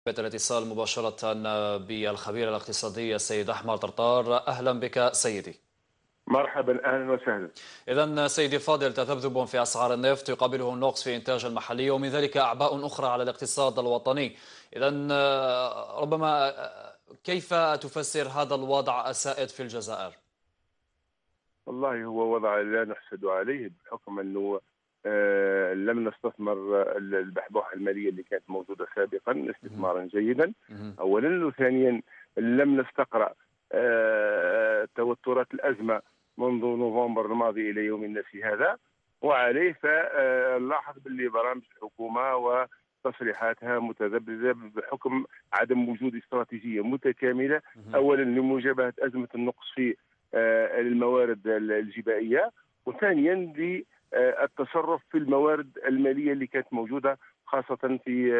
الاتصال مباشرة بالخبير الاقتصادي السيد أحمد طرطار. أهلا بك سيدي. مرحبا، اهلا وسهلا. إذا سيدي الفاضل، تذبذب في أسعار النفط يقابله النقص في إنتاج المحلي، ومن ذلك أعباء أخرى على الاقتصاد الوطني. إذا ربما كيف تفسر هذا الوضع السائد في الجزائر؟ والله هو وضع لا نحسد عليه بحكم انه لم نستثمر البحبوحه الماليه اللي كانت موجوده سابقا استثمارا جيدا مهم. اولا، وثانيا لم نستقرا توترات الازمه منذ نوفمبر الماضي الى يومنا هذا، وعليه فنلاحظ باللي برامج الحكومه وتصريحاتها متذبذبه بحكم عدم وجود استراتيجيه متكامله، مهم. اولا لمواجهه ازمه النقص في الموارد الجبائيه، وثانيا للتصرف في الموارد الماليه اللي كانت موجوده خاصه في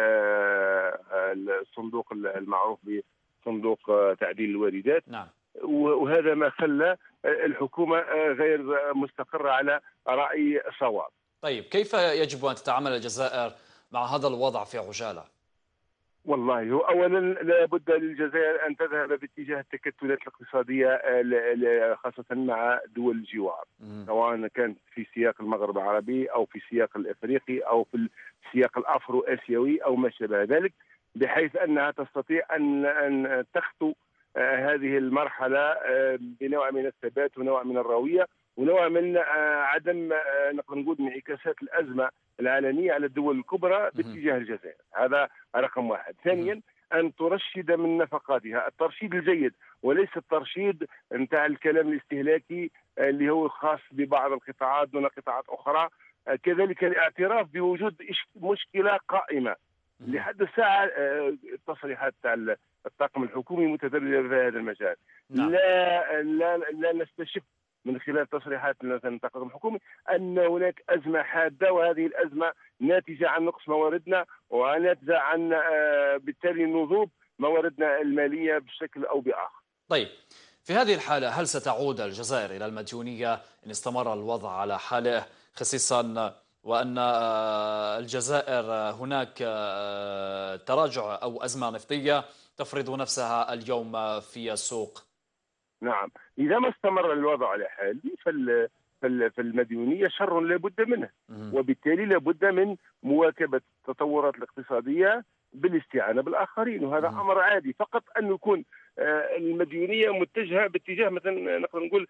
الصندوق المعروف بصندوق تعديل الواردات. نعم. وهذا ما خلى الحكومه غير مستقره على راي صواب. طيب، كيف يجب أن تتعامل الجزائر مع هذا الوضع في عجالة؟ والله هو اولا لابد للجزائر ان تذهب باتجاه التكتلات الاقتصاديه خاصه مع دول الجوار، مهم. سواء كانت في سياق المغرب العربي او في السياق الافريقي او في السياق الافرو اسيوي او ما شابه ذلك، بحيث انها تستطيع ان تخطو هذه المرحله بنوع من الثبات ونوع من الرويه ونوع من عدم نقدر نقول انعكاسات الازمه العالميه على الدول الكبرى مهم. باتجاه الجزائر. هذا رقم واحد. مهم. ثانيا، ان ترشد من نفقاتها الترشيد الجيد، وليس الترشيد نتاع الكلام الاستهلاكي اللي هو خاص ببعض القطاعات دون قطاعات اخرى. كذلك الاعتراف بوجود مشكله قائمه مهم. لحد الساعه. التصريحات تاع الطاقم الحكومي متذبذبه في هذا المجال. نعم. لا نستشف من خلال تصريحات مثلا الطاقم الحكومي ان هناك ازمه حاده، وهذه الازمه ناتجه عن نقص مواردنا وناتجه عن بالتالي نضوب مواردنا الماليه بشكل او باخر. طيب، في هذه الحالة هل ستعود الجزائر إلى المديونية إن استمر الوضع على حاله، خصيصا وأن الجزائر هناك تراجع أو أزمة نفطية تفرض نفسها اليوم في السوق؟ نعم، اذا ما استمر الوضع على حاله فالمديونيه شر لا بد منه، مهم. وبالتالي لا بد من مواكبه التطورات الاقتصاديه بالاستعانه بالاخرين، وهذا مهم. امر عادي. فقط ان يكون المديونيه متجهه باتجاه مثلا نقدر نقول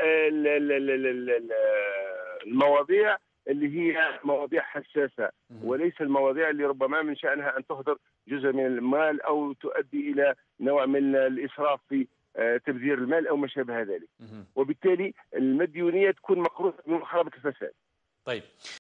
المواضيع اللي هي مواضيع حساسه، مهم. وليس المواضيع اللي ربما من شانها ان تهدر جزء من المال او تؤدي الى نوع من الاسراف في تبذير المال او ما شابه ذلك. مهم. وبالتالي المديونيه تكون مقرونه بمحاربه الفساد. طيب.